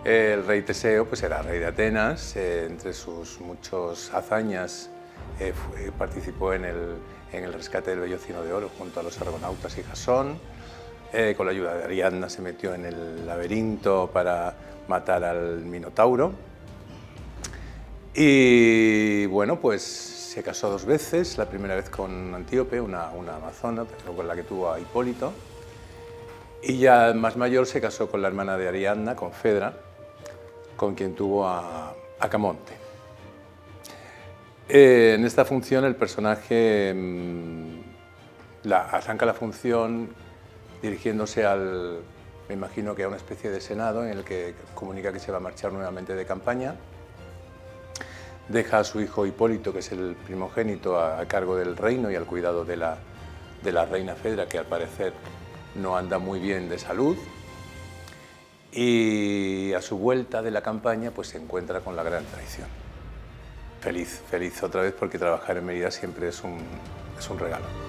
El rey Teseo pues era rey de Atenas, entre sus muchas hazañas participó en el rescate del vellocino de oro junto a los argonautas y Jasón. Con la ayuda de Ariadna se metió en el laberinto para matar al Minotauro. Y bueno, pues se casó 2 veces, la primera vez con Antíope, una amazona, pero con la que tuvo a Hipólito. Y ya más mayor se casó con la hermana de Ariadna, con Fedra, con quien tuvo a Camonte. En esta función el personaje arranca la función dirigiéndose me imagino que a una especie de senado en el que comunica que se va a marchar nuevamente de campaña. Deja a su hijo Hipólito, que es el primogénito, a cargo del reino y al cuidado de la reina Fedra, que al parecer no anda muy bien de salud. Y a su vuelta de la campaña pues se encuentra con la gran traición. Feliz otra vez, porque trabajar en Mérida siempre es un regalo.